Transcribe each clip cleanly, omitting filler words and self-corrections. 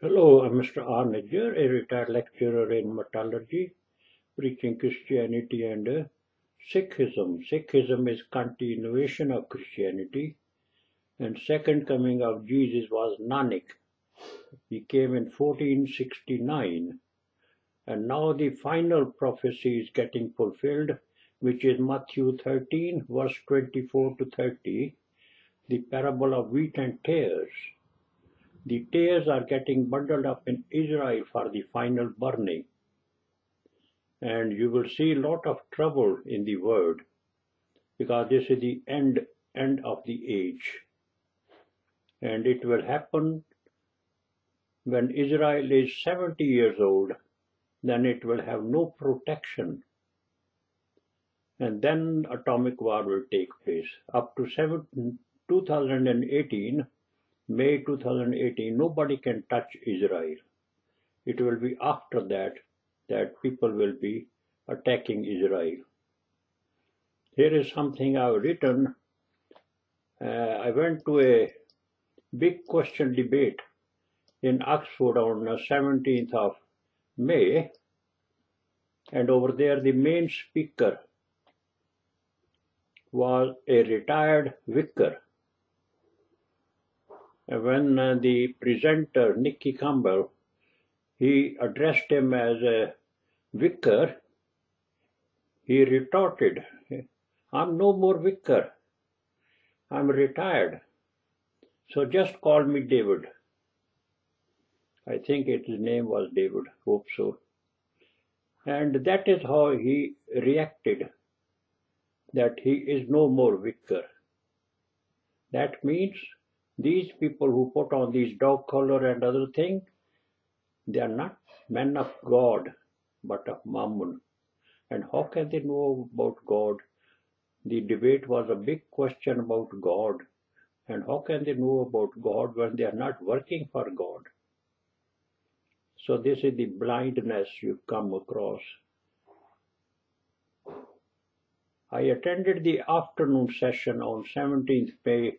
Hello, I'm Mr. R. Najjar, a retired lecturer in metallurgy, preaching Christianity and Sikhism. Sikhism is continuation of Christianity, and second coming of Jesus was Nanak. He came in 1469, and now the final prophecy is getting fulfilled, which is Matthew 13, verse 24 to 30, the parable of wheat and tares. The tares are getting bundled up in Israel for the final burning. And you will see a lot of trouble in the world because this is the end of the age. And it will happen when Israel is 70 years old, then it will have no protection. And then atomic war will take place. Up to 2018, May 2018, nobody can touch Israel. It will be after that people will be attacking Israel. Here is something I've written. I went to a big question debate in Oxford on 17th of May, and over there the main speaker was a retired vicar. And when the presenter, Nicky Campbell, he addressed him as a vicar, he retorted, "I'm no more vicar. I'm retired. So just call me David." I think his name was David, hope so. And that is how he reacted, that he is no more vicar. That means these people who put on these dog collar and other things, they are not men of God, but of Mammon. And how can they know about God? The debate was a big question about God. And how can they know about God when they are not working for God? So this is the blindness you come across. I attended the afternoon session on 17th May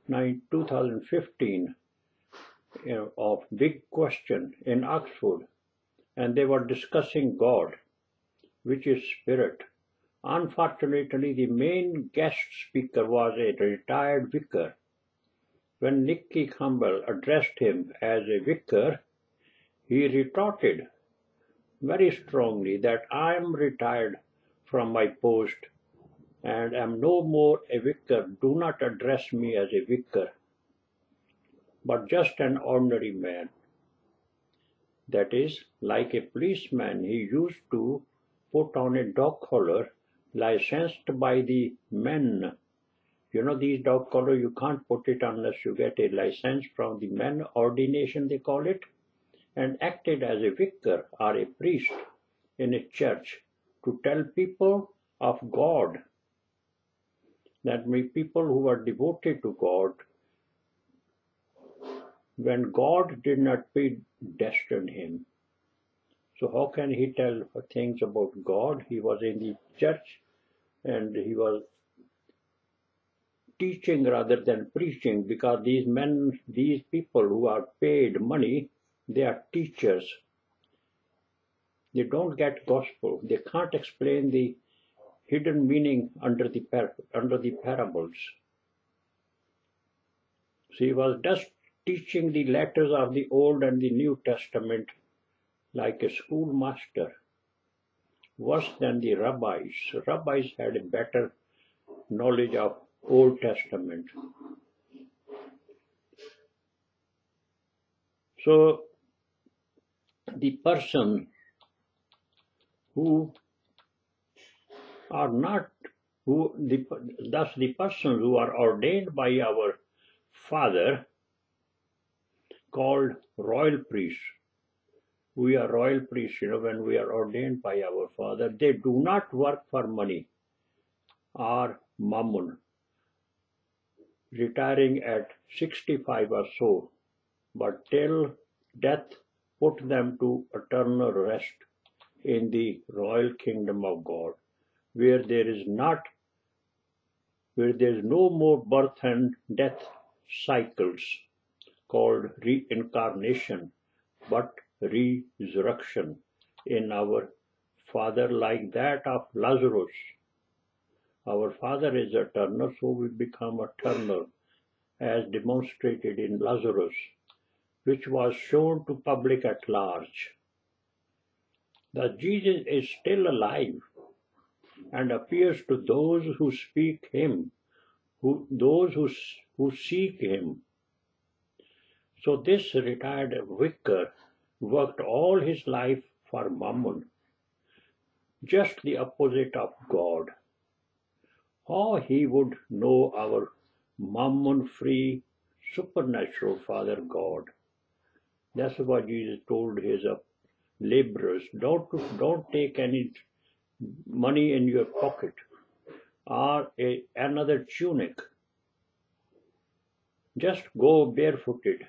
2015 of Big Question in Oxford, and they were discussing God, which is spirit. Unfortunately, the main guest speaker was a retired vicar. When Nicky Campbell addressed him as a vicar, he retorted very strongly that I am retired from my post and am no more a vicar. Do not address me as a vicar, but just an ordinary man. That is, like a policeman, he used to put on a dog collar licensed by the men. You know, these dog collar, you can't put it unless you get a license from the men ordination, they call it, and acted as a vicar or a priest in a church to tell people of God. That means people who are devoted to God, when God did not predestine him. So how can he tell things about God? He was in the church and he was teaching rather than preaching, because these men, these people who are paid money, they are teachers. They don't get gospel. They can't explain the hidden meaning under the parables. So he was just teaching the letters of the Old and the New Testament like a schoolmaster, worse than the rabbis. Rabbis had a better knowledge of Old Testament. So the person who are not, thus the persons who are ordained by our Father, called royal priests. We are royal priests, when we are ordained by our Father. They do not work for money or mammon, retiring at 65 or so, but till death put them to eternal rest in the royal kingdom of God, where there is no more birth and death cycles called reincarnation, but resurrection in our Father, like that of Lazarus. Our Father is eternal, so we become eternal, as demonstrated in Lazarus, which was shown to public at large. That Jesus is still alive and appears to those who speak him, those who seek him. So this retired vicar worked all his life for Mammon, just the opposite of God. How he would know our Mammon-free supernatural Father God. That's what Jesus told his laborers. Don't take any money in your pocket or another tunic. Just go barefooted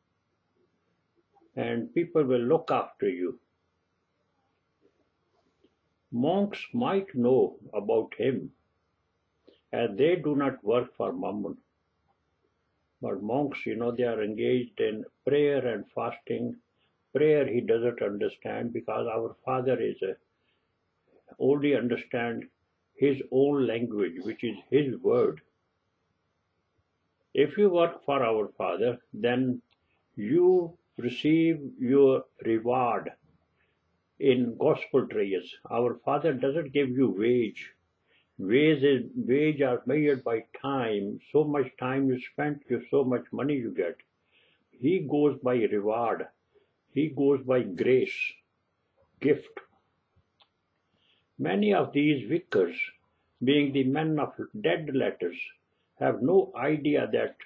and people will look after you. Monks might know about him, as they do not work for Mammon. But monks, they are engaged in prayer and fasting. Prayer he doesn't understand, because our Father is only understand his own language, which is his word. If you work for our Father, then you receive your reward in gospel trays. Our Father doesn't give you wage. Wage are measured by time. So much time you spent, so much money you get. He goes by reward. He goes by grace, gift. Many of these vicars, being the men of dead letters, have no idea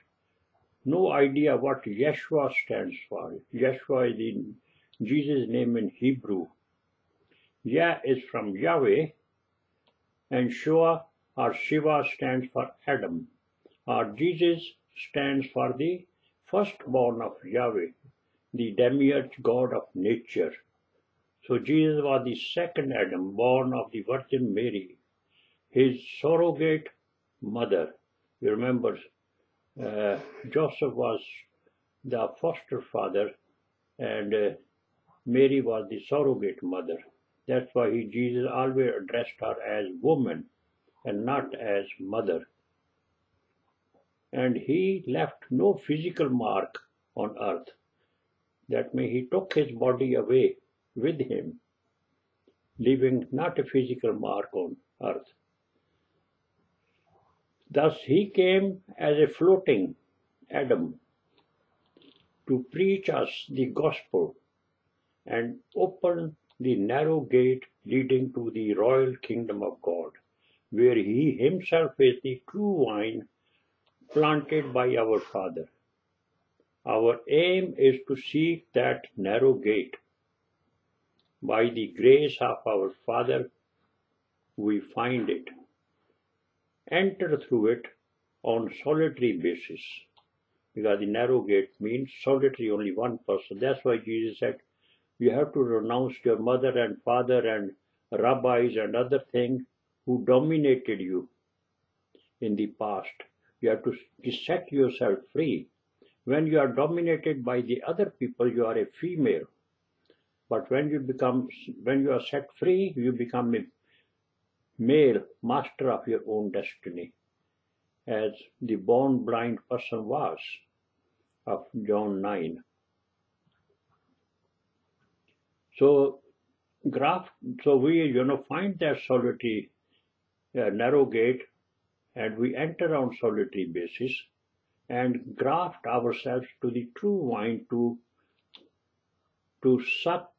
what Yeshua stands for. Yeshua is Jesus' name in Hebrew. Yah is from Yahweh, and Shua or Shiva stands for Adam, or Jesus stands for the firstborn of Yahweh, the demiurge God of nature. So Jesus was the second Adam, born of the Virgin Mary, his surrogate mother. You remember, Joseph was the foster father, and Mary was the surrogate mother. That's why Jesus always addressed her as woman and not as mother. And he left no physical mark on earth. That means he took his body away with him, leaving not a physical mark on earth. Thus he came as a floating Adam to preach us the gospel and open the narrow gate leading to the royal kingdom of God, where he himself is the true vine planted by our Father. Our aim is to seek that narrow gate. By the grace of our Father, we find it. Enter through it on solitary basis, because the narrow gate means solitary, only one person. That's why Jesus said, you have to renounce your mother and father and rabbis and other things who dominated you in the past. You have to set yourself free. When you are dominated by the other people, you are a female. But when you are set free, you become a male, master of your own destiny, as the born blind person was of John 9. So we find that solitary narrow gate, and we enter on solitary basis and graft ourselves to the true vine to suck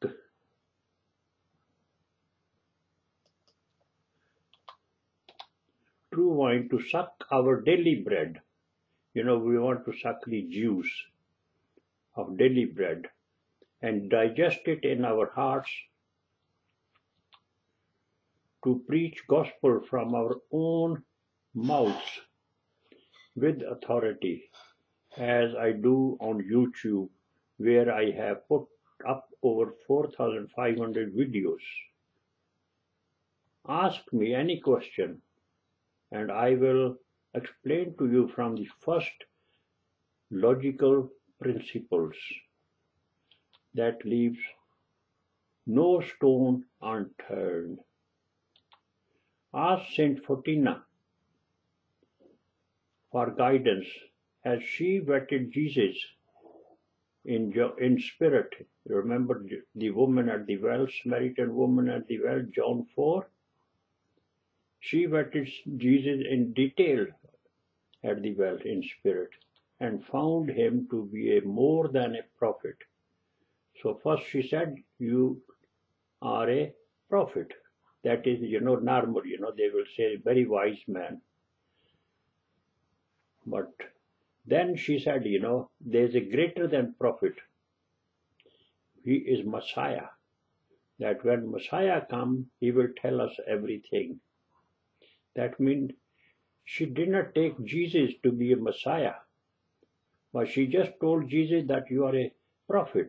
our daily bread. We want to suck the juice of daily bread and digest it in our hearts, to preach gospel from our own mouths with authority, as I do on YouTube, where I have put up over 4,500 videos. Ask me any question, and I will explain to you from the first logical principles. that leaves no stone unturned. Ask Saint Faustina for guidance as she vetted Jesus in spirit. Remember the woman at the well, Samaritan woman at the well, John 4? She vetted Jesus in detail at the well in spirit and found him to be more than a prophet. So first she said, you are a prophet. That is, normal, they will say very wise man. But then she said, there's a greater than prophet. He is Messiah. That when Messiah comes, he will tell us everything. That means she did not take Jesus to be a Messiah, but she just told Jesus that you are a prophet.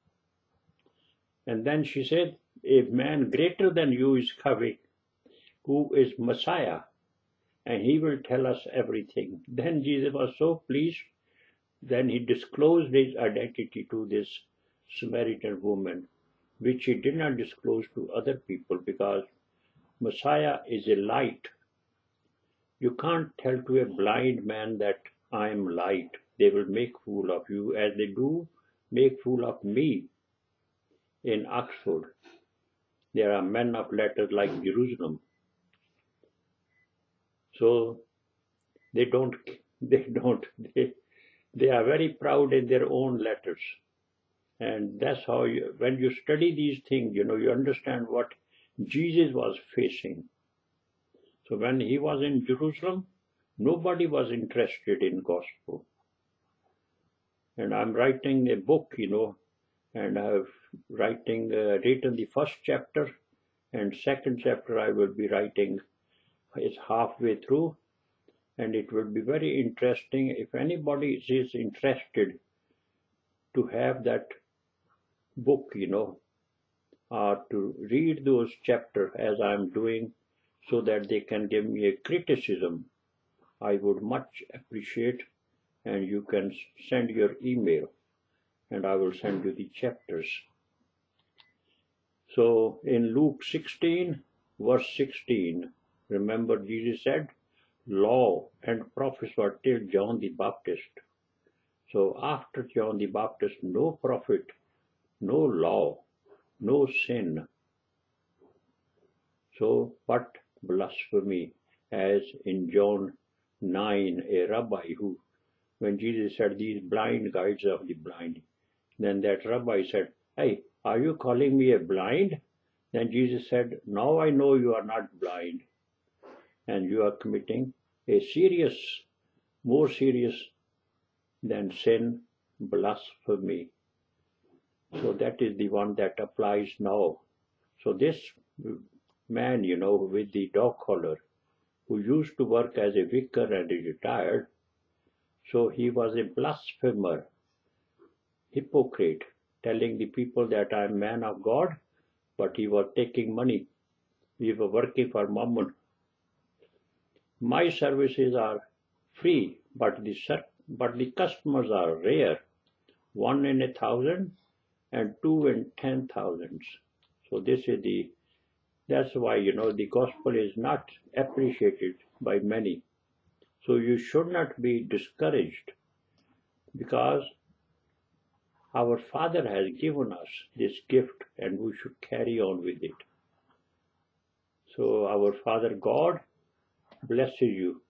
And then she said, a man greater than you is coming, who is Messiah, and he will tell us everything. Then Jesus was so pleased. Then he disclosed his identity to this Samaritan woman, which he did not disclose to other people, because Messiah is a light. You can't tell to a blind man that I am light. They will make fool of you, as they do make fool of me. In Oxford, there are men of letters like Jerusalem. So they are very proud in their own letters. And that's how when you study these things, you understand what Jesus was facing. So when he was in Jerusalem, nobody was interested in gospel. And I'm writing a book, and I've written the first chapter, and second chapter I will be writing. It's halfway through, and it will be very interesting. If anybody is interested to have that book, or to read those chapters as I'm doing, so that they can give me a criticism, I would much appreciate. And you can send your email, and I will send you the chapters. So in Luke 16, verse 16, remember Jesus said, law and prophets were till John the Baptist. So after John the Baptist, no prophet, no law, no sin. So, but blasphemy, as in John 9, a rabbi who, when Jesus said, these blind guides of the blind, then that rabbi said, hey, are you calling me a blind? Then Jesus said, now I know you are not blind, and you are committing a serious, more serious than sin, blasphemy. So that is the one that applies now. So this man, with the dog collar, who used to work as a vicar and is retired, so he was a blasphemer, hypocrite, telling the people that I am man of God, but he was taking money. We were working for Mammon. My services are free, but the customers are rare. 1 in 1,000 and 2 in 10,000. So that's why, the gospel is not appreciated by many. So you should not be discouraged, because our Father has given us this gift and we should carry on with it. So our Father God blesses you